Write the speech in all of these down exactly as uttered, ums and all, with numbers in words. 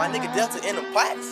My nigga Delta in the pots.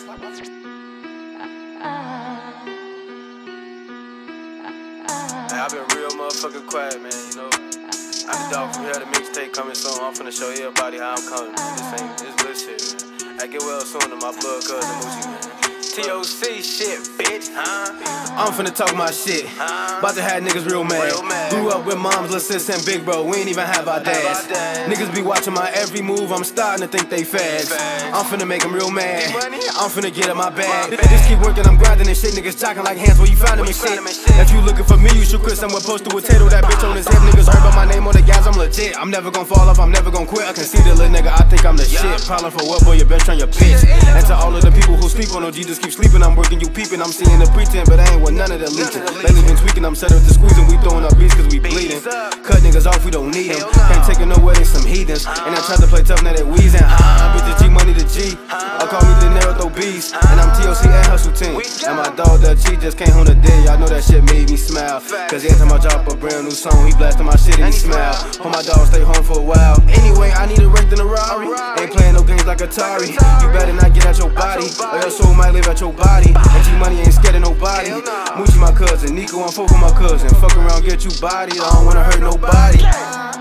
Hey, I been real motherfucking quiet, man, you know. I the dog from here, the mixtape coming soon. I'm finna show everybody how I'm coming, man. This ain't, this good shit, man. I get well soon to my blood cousin Moochie, man. T O C shit, bitch, huh? I'm finna talk my shit. Huh? About to have niggas real mad. Real mad. Grew up with moms, little sis, and big bro. We ain't even have our dads. Have our dads. Niggas be watching my every move. I'm starting to think they fads. Fads. I'm finna make them real mad. Gmoneyy. I'm finna get in my bag. My bag. Just keep working, I'm grinding and shit. Niggas jocking like hands where you find them and shit. find 'em and shit. If you looking for me, you should quit somewhere posted with Tato. That bitch on his head. Niggas heard about my name on the guys. I'm legit. I'm never gonna fall off. I'm never gonna quit. I can see the little nigga. I think I'm the shit. Problem for what, boy? You best turn your bitch. And to all of the people who sleep on O G, just keep sleeping. I'm working, you peeping. I'm seeing the pretend, but I ain't with none of the leeching. Lately been tweaking, I'm set up to squeezing. We throwing up beats cause we bleeding. Cut niggas off, we don't need them. Can't take it nowhere, they some heathens. And I tried to play tough, now they wheezing. Uh, bitch, the Gmoneyy the G. I call me the Narrow Beast. And I'm T O C and Hustle Team. And my dog, the G, just came home today. Y'all know that shit made me smile. Cause every time I drop a brand new song, he blasting my shit and he smile. Hope my dog stay home for a while. Anyway, I need a wreck in a Rari. Ain't playing no games like Atari. You better not get out your body, or your soul might live at your body. And Gmoneyy ain't scared of nobody. Moochie my cousin, Nico, I'm fuck with my cousin. Fuck around, get you body. I don't wanna hurt nobody.